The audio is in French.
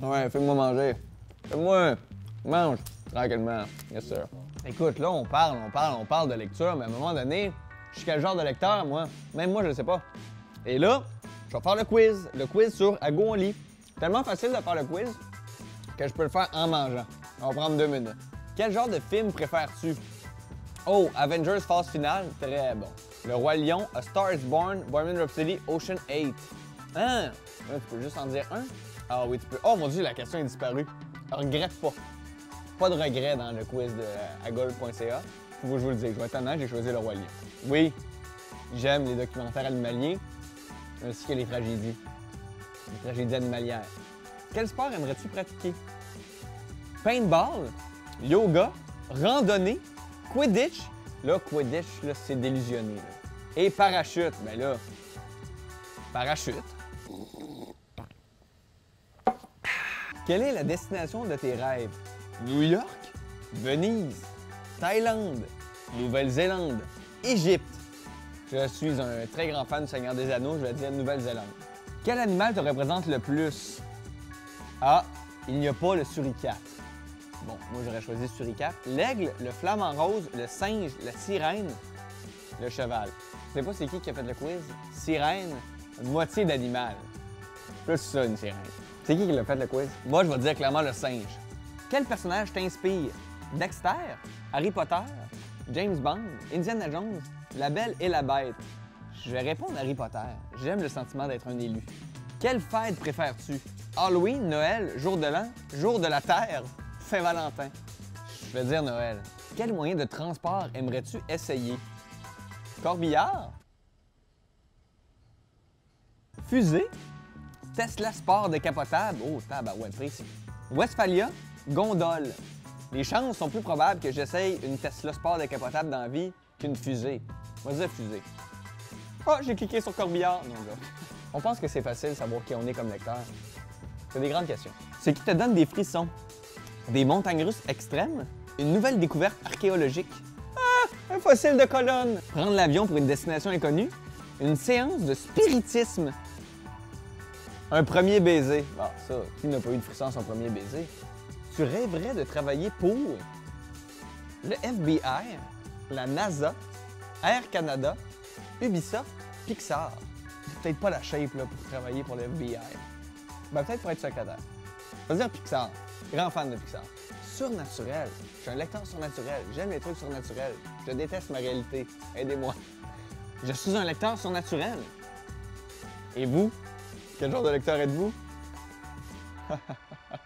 Ouais, fais-moi manger. Fais-moi. Mange. Tranquillement. Yes, sir. Écoute, là, on parle de lecture, mais à un moment donné, je suis quel genre de lecteur, moi? Même moi, je le sais pas. Et là, je vais faire le quiz. Le quiz sur À go on lit. Tellement facile de faire le quiz que je peux le faire en mangeant. On va prendre 2 minutes. Quel genre de film préfères-tu? Oh, Avengers Phase Finale, très bon. Le Roi Lion, A Star is Born, Bohemian Rhapsody, Ocean 8. Hein? Tu peux juste en dire un? Ah oui, tu peux. Oh mon Dieu, la question est disparue. Regrette pas. Pas de regret dans le quiz de agol.ca. Faut que je vous le dise. Je vais être honnête, j'ai choisi Le Roi Lion. Oui, j'aime les documentaires animaliers, ainsi que les tragédies. Les tragédies animalières. Quel sport aimerais-tu pratiquer? Paintball, yoga, randonnée, Quidditch. Là, Quidditch, là, c'est délusionné. Là. Et parachute. Ben là, parachute. Quelle est la destination de tes rêves? New York, Venise, Thaïlande, Nouvelle-Zélande, Égypte. Je suis un très grand fan du Seigneur des Anneaux, je vais dire Nouvelle-Zélande. Quel animal te représente le plus? Ah, il n'y a pas le suricate. Bon, moi j'aurais choisi le suricate. L'aigle, le flamant rose, le singe, la sirène, le cheval. Je sais pas c'est qui a fait le quiz? Sirène, moitié d'animal. Plus ça, une sirène. C'est qui l'a fait le quiz? Moi, je vais dire clairement le singe. Quel personnage t'inspire? Dexter, Harry Potter, James Bond, Indiana Jones, La Belle et la Bête. Je vais répondre Harry Potter. J'aime le sentiment d'être un élu. Quelle fête préfères-tu? Halloween, Noël, Jour de l'An, Jour de la Terre, Saint-Valentin. Je vais dire Noël. Quel moyen de transport aimerais-tu essayer? Corbillard? Fusée? Tesla Sport décapotable? Oh, tabarouette précis. Westphalia? Gondole. Les chances sont plus probables que j'essaye une Tesla Sport décapotable dans la vie qu'une fusée. On va dire fusée. Ah, j'ai cliqué sur Corbillard. Non, là. On pense que c'est facile de savoir qui on est comme lecteur. C'est des grandes questions. Ce qui te donne des frissons. Des montagnes russes extrêmes? Une nouvelle découverte archéologique? Ah, un fossile de colonne! Prendre l'avion pour une destination inconnue? Une séance de spiritisme? Un premier baiser? Ah, ça, qui n'a pas eu de frisson à son premier baiser? Tu rêverais de travailler pour le FBI, la NASA, Air Canada, Ubisoft, Pixar. C'est peut-être pas la shape là, pour travailler pour le FBI. Ben, peut-être pour être secrétaire. Je vais dire Pixar. Grand fan de Pixar. Surnaturel. Je suis un lecteur surnaturel. J'aime les trucs surnaturels. Je déteste ma réalité. Aidez-moi. Je suis un lecteur surnaturel. Et vous? Quel genre de lecteur êtes-vous?